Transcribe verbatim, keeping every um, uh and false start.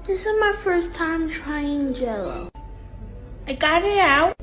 This is my first time trying Jello. I got it out.